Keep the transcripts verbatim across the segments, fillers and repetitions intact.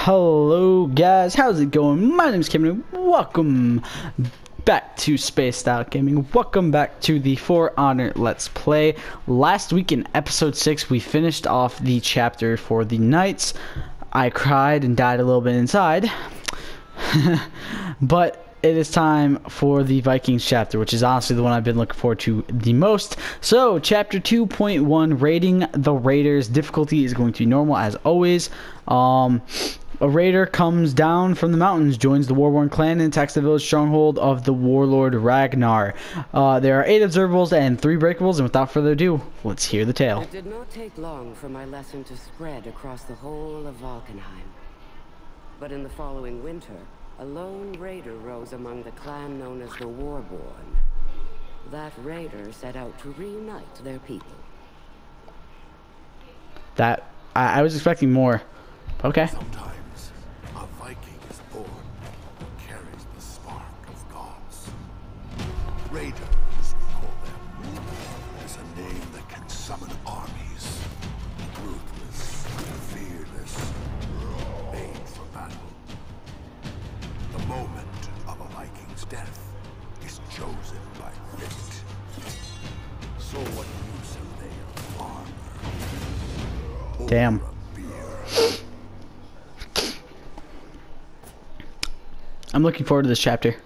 Hello guys, how's it going? My name is Cameron. Welcome back to Spaced Out Gaming. Welcome back to the For Honor Let's Play. Last week in episode six we finished off the chapter for the Knights. I cried and died a little bit inside. But it is time for the Vikings chapter, which is honestly the one I've been looking forward to the most. So, chapter two point one, Raiding the Raiders. Difficulty is going to be normal as always. Um, a raider comes down from the mountains, joins the war-worn clan, and attacks the village stronghold of the warlord Ragnar. Uh, there are eight observables and three breakables, and without further ado, let's hear the tale. It did not take long for my lesson to spread across the whole of Valkenheim. But in the following winter, a lone raider rose among the clan known as the Warborn. That raider set out to reunite their people. That I, I was expecting more. Okay. Sometimes a Viking is born who carries the spark of gods. Raiders, we call them, is a name that can summon armies. Ruthless, fearless, made for battle. The moment of a Viking's death is chosen by fate. So what use have they of armor? Damn. Or a beard? I'm looking forward to this chapter.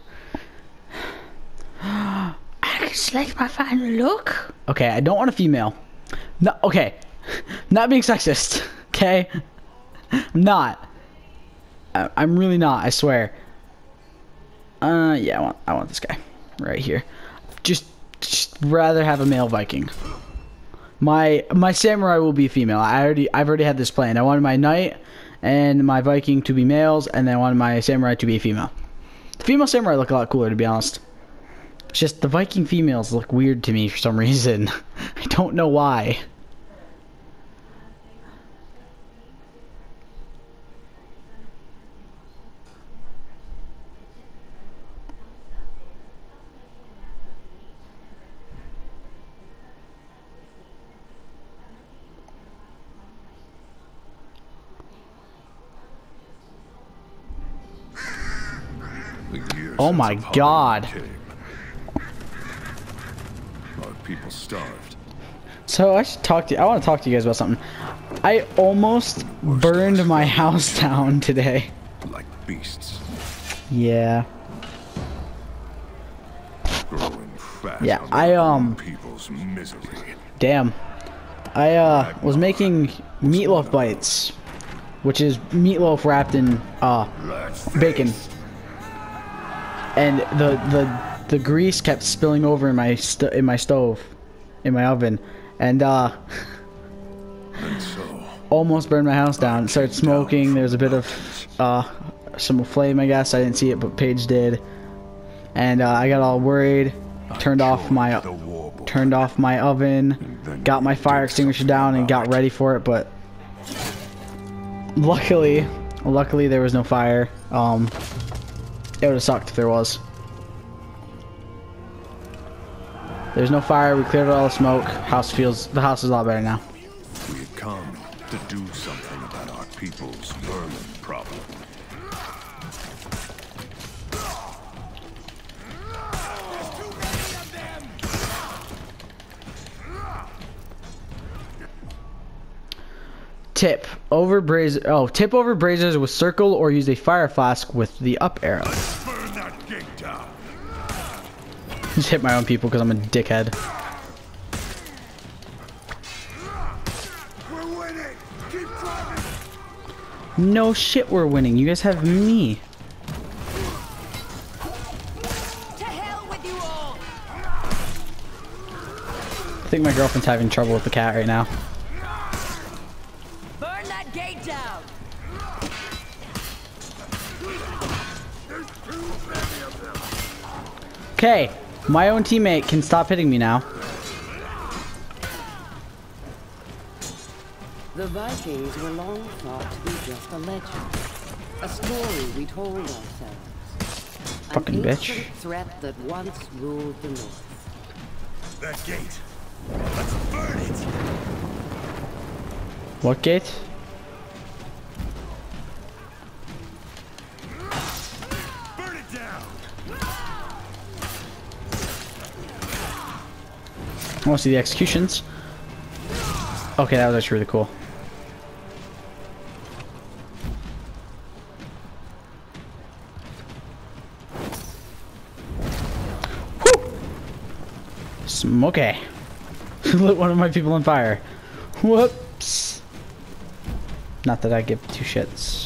I can select my final look. Okay, I don't want a female. No, okay. Not being sexist. Okay? I'm not. I, I'm really not, I swear. Uh, yeah, I want, I want this guy. Right here. Just, just rather have a male Viking. My, my samurai will be a female. I already, I've already had this planned. I wanted my knight and my Viking to be males, and then I wanted my samurai to be a female. The female samurai look a lot cooler, to be honest. It's just the Viking females look weird to me for some reason. I don't know why. Oh my God. Our people starved. So I should talk to you. I want to talk to you guys about something. I almost burned my house down today. Like beasts. Yeah. Growing fat Yeah, on I, their um, own people's misery. Damn. I uh was making meatloaf bites, which is meatloaf wrapped in uh bacon. And the the the grease kept spilling over in my st in my stove, in my oven, and uh, And so, almost burned my house down. It started smoking. There was a bit of uh, some flame, I guess. I didn't see it, but Paige did, and uh, I got all worried. Turned off my turned off my oven, got my fire extinguisher down, and got ready for it. But luckily, luckily there was no fire. Um. It would have sucked if there was. There's no fire. We cleared all the smoke. House feels. The house is a lot better now. we had come to do something about our people's vermin problem. Tip over brazier. Oh, tip over braziers with circle, or use a fire flask with the up arrow. Burn that gate down. Just hit my own people because I'm a dickhead. We're winning. Keep driving. No shit, we're winning. You guys have me. To hell with you all! I think my girlfriend's having trouble with the cat right now. Burn that gate down! Okay, my own teammate can stop hitting me now. The Vikings were long thought to be just a legend. A story we told ourselves. Fucking An bitch. ancient threat that once ruled the north. That gate. Let's burn it. What gate? I want to see the executions. Okay, that was actually really cool. Woo! Smoky. Lit one of my people on fire. Whoops. Not that I give two shits.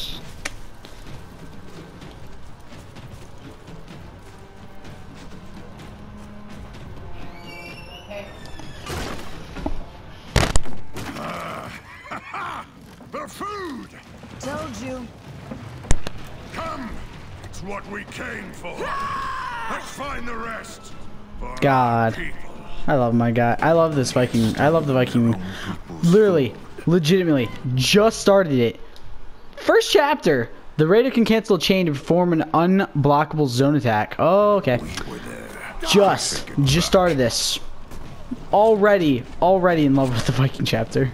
The food! Told you. Come! It's what we came for. Let's find the rest. For God. I love my guy. I love this Viking. I love the Viking. Literally, legitimately, just started it. First chapter. The raider can cancel a chain to perform an unblockable zone attack. Oh, okay. Just, just started this. Already, already in love with the Viking chapter.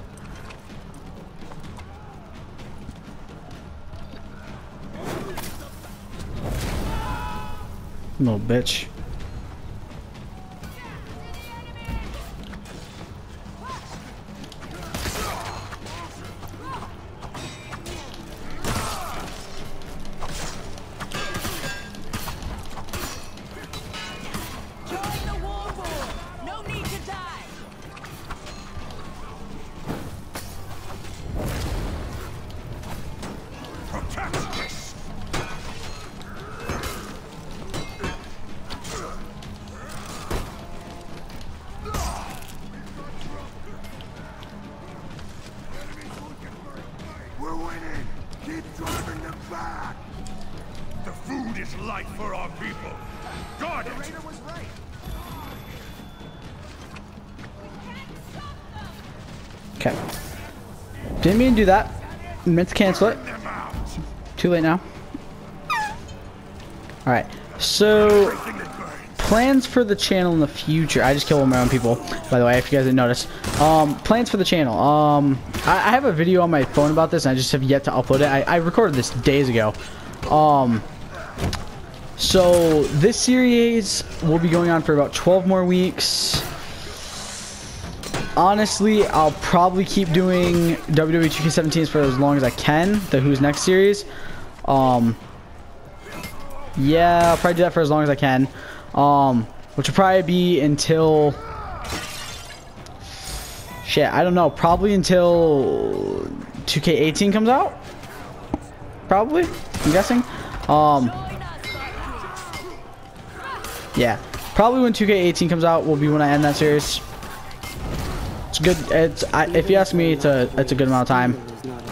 Little bitch. We're winning! Keep driving them back! The food is life for our people. Got it! The was right. Okay. Didn't mean to do that. Meant to cancel it. Too late now. Alright. So, plans for the channel in the future. I just killed one of my own people, by the way, if you guys didn't notice. Um, plans for the channel. Um, I, I have a video on my phone about this, and I just have yet to upload it. I, I recorded this days ago. Um, so, this series will be going on for about twelve more weeks. Honestly, I'll probably keep doing W W E two K seventeens for as long as I can. The Who's Next series. Um, yeah, I'll probably do that for as long as I can. Um, which will probably be until... Shit, I don't know. Probably until two K eighteen comes out? Probably, I'm guessing. Um, yeah, probably when two K eighteen comes out will be when I end that series. It's good. It's I, if you ask me, it's a it's a good amount of time.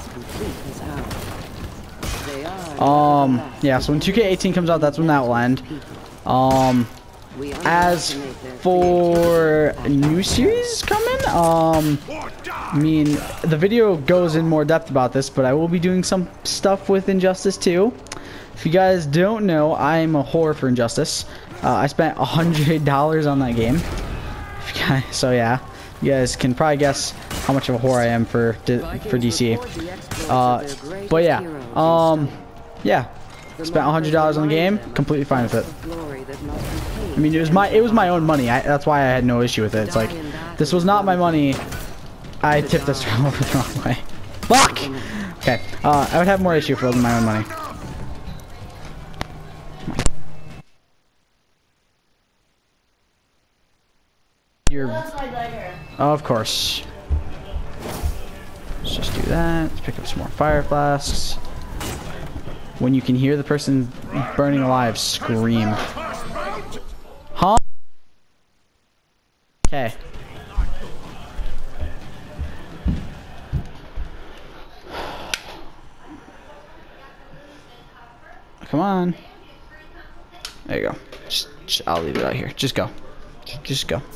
Um, yeah. So when two K eighteen comes out, that's when that will end. Um, as for a new series coming, um, I mean the video goes in more depth about this, but I will be doing some stuff with Injustice two. If you guys don't know, I'm a whore for Injustice. Uh, I spent a hundred dollars on that game. If you guys, so yeah. You guys can probably guess how much of a whore I am for for D C. Uh, but yeah, um, yeah, spent a hundred dollars on the game. Completely fine with it. I mean, it was my it was my own money. I, that's why I had no issue with it. It's like this was not my money. I tipped this over the wrong way. Fuck. Okay, uh, I would have more issue if it wasn't my own money. You're... Oh, of course. Let's just do that. Let's pick up some more fire flasks. When you can hear the person burning alive scream. Huh? Okay. Come on. There you go. Just, just, I'll leave it out here. Just go. Just go.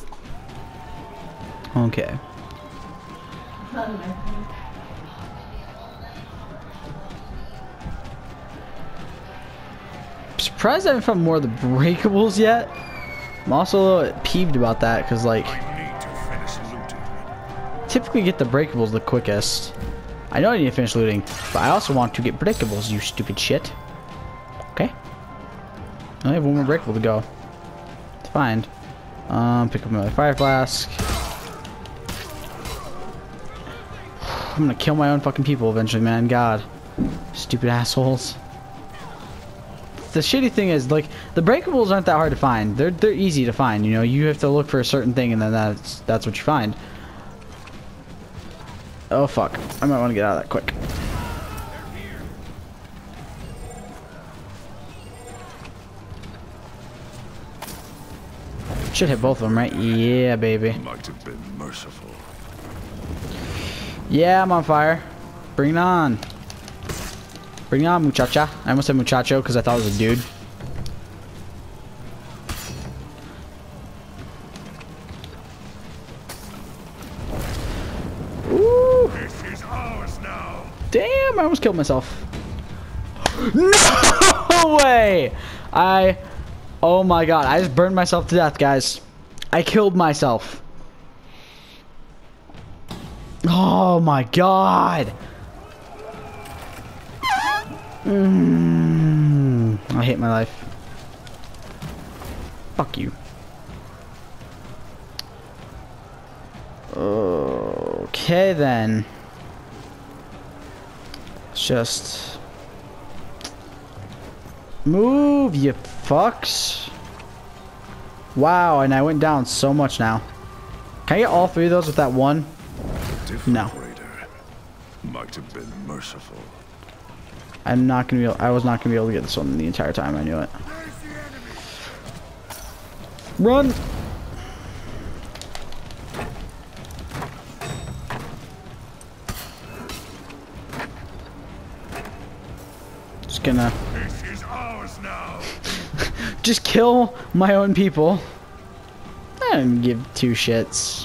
Okay. I'm surprised I haven't found more of the breakables yet. I'm also a little peeved about that because, like, typically get the breakables the quickest. I know I need to finish looting, but I also want to get breakables, you stupid shit. Okay. I only have one more breakable to go. It's fine. Um, pick up another fire flask. I'm gonna kill my own fucking people eventually, man. God. Stupid assholes. The shitty thing is, like, the breakables aren't that hard to find. They're they're easy to find, you know. You have to look for a certain thing and then that's that's what you find. Oh fuck. I might want to get out of that quick. Should hit both of them, right? Yeah, baby. Might have been merciful. Yeah, I'm on fire. Bring it on. Bring it on, muchacha. I almost said muchacho because I thought it was a dude. Ooh. This is ours now. Damn, I almost killed myself. No way! I... Oh my god, I just burned myself to death, guys. I killed myself. Oh my god! Mm, I hate my life. Fuck you. Okay then. Let's just move, you fucks. Wow, and I went down so much now. Can I get all three of those with that one? No. Raider might have been merciful. I'm not gonna be able, I was not gonna be able to get this one the entire time. I knew it. Run! Just gonna This is ours now. just kill my own people. I don't give two shits.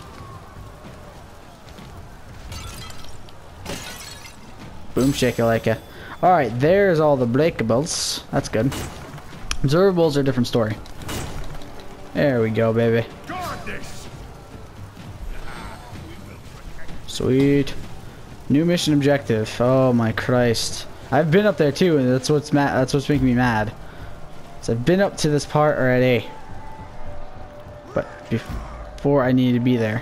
Boom shakalaka. Alright, there's all the breakables. That's good. Observables are a different story. There we go, baby. Sweet. New mission objective. Oh my Christ. I've been up there too, and that's what's ma that's what's making me mad. So I've been up to this part already. But before I needed to be there.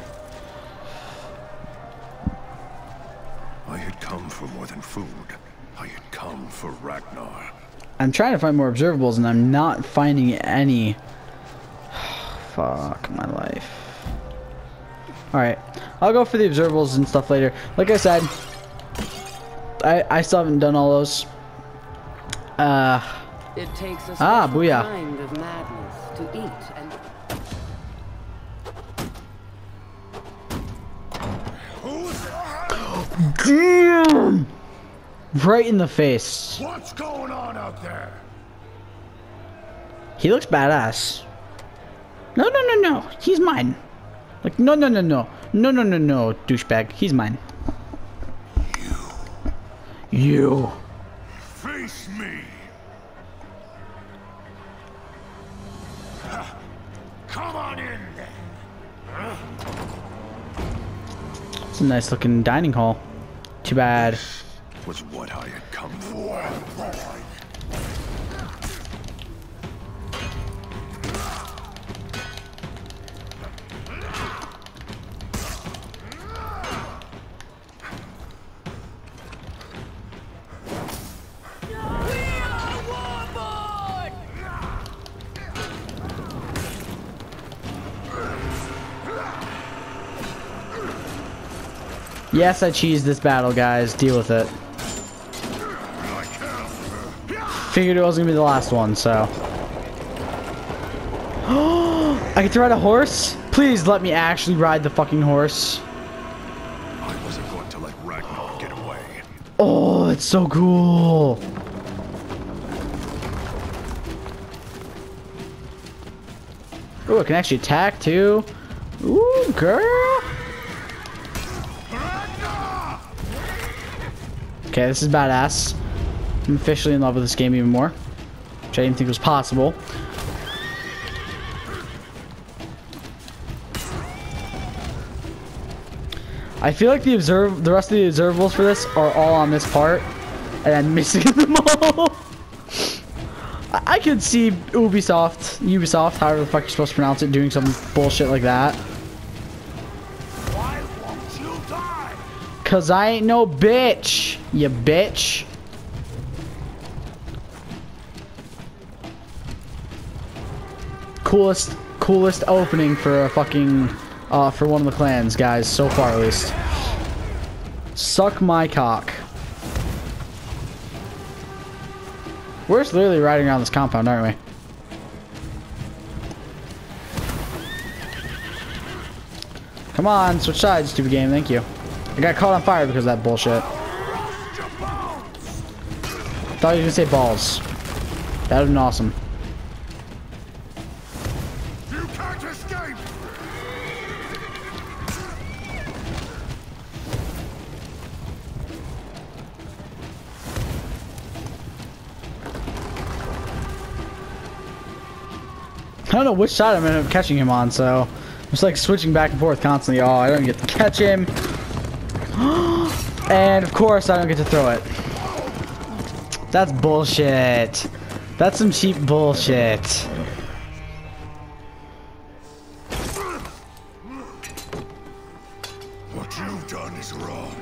I had come for more than food. I had come for Ragnar. I'm trying to find more observables and I'm not finding any. Fuck my life. Alright. I'll go for the observables and stuff later. Like I said, I, I still haven't done all those. Uh, It takes a ah, special booyah. kind of madness to eat and Damn! Right in the face. What's going on out there? He looks badass. No, no, no, no. He's mine. Like, no, no, no, no. No, no, no, no, douchebag. He's mine. You. You. Face me. Come on in then. It's a nice looking dining hall. Too bad. Was what I had come for. Yes, I cheesed this battle, guys. Deal with it. Figured it wasn't gonna be the last one, so. I get to ride a horse? Please let me actually ride the fucking horse. I wasn't going to let Ragnar get away. Oh, it's so cool. Ooh, I can actually attack too. Ooh, girl. Okay, this is badass. I'm officially in love with this game even more, which I didn't think was possible. I feel like the observe, the rest of the observables for this are all on this part, and I'm missing them all. I, I could see Ubisoft, Ubisoft, however the fuck you're supposed to pronounce it, doing some bullshit like that. Why won't you die? Cause I ain't no bitch, you bitch. Coolest, coolest opening for a fucking, uh, for one of the clans, guys, so far at least. Suck my cock. We're just literally riding around this compound, aren't we? Come on, switch sides, stupid game, thank you. I got caught on fire because of that bullshit. Thought you were gonna say balls. That would've been awesome. You can't escape! I don't know which side I'm ended up catching him on, so I'm just like switching back and forth constantly. Oh, I don't get to catch him. And of course I don't get to throw it. That's bullshit. That's some cheap bullshit. What you've done is wrong.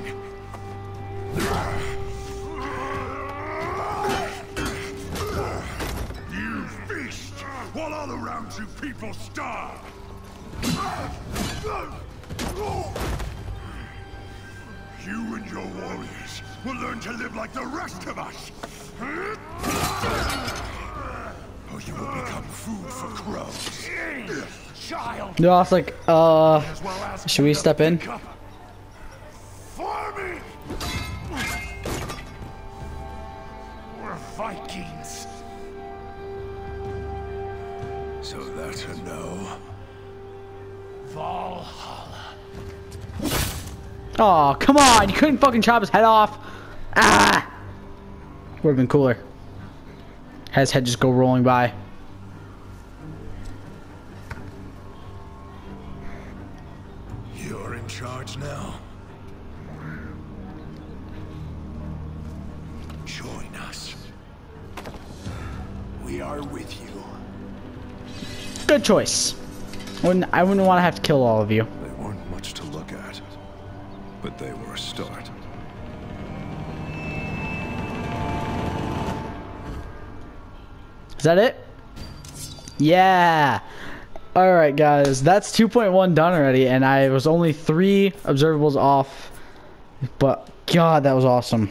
You feast while all around you people starve. You and your warriors will learn to live like the rest of us. Or you will become food for crows. Child. No, I was like, uh, should we step in? For me. We're Vikings. So that's a no. Valhalla. Oh, come on! You couldn't fucking chop his head off! Ah! Would've been cooler. Had his head just go rolling by. You're in charge now. Join us. We are with you. Good choice. Wouldn't, I wouldn't want to have to kill all of you. They weren't much to look at, but they were a start. Is that it? Yeah. Alright guys, that's two point one done already, and I was only three observables off. But god, that was awesome.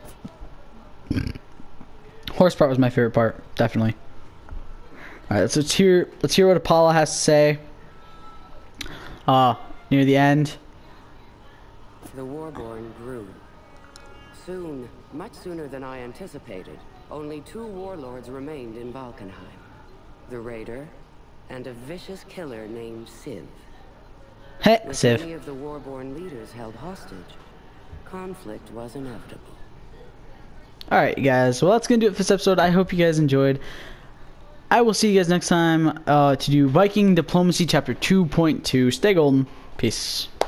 Horse part was my favorite part, definitely. Alright, let's, let's hear let's hear what Apollo has to say. Uh, near the end. The Warborn grew. Soon, much sooner than I anticipated, only two warlords remained in Valkenheim. The Raider, and a vicious killer named Civ. Hey, With Civ. many of the Warborn leaders held hostage, conflict was inevitable. Alright guys, well that's gonna do it for this episode. I hope you guys enjoyed. I will see you guys next time uh, to do Viking Diplomacy Chapter two point two. Stay golden. Peace.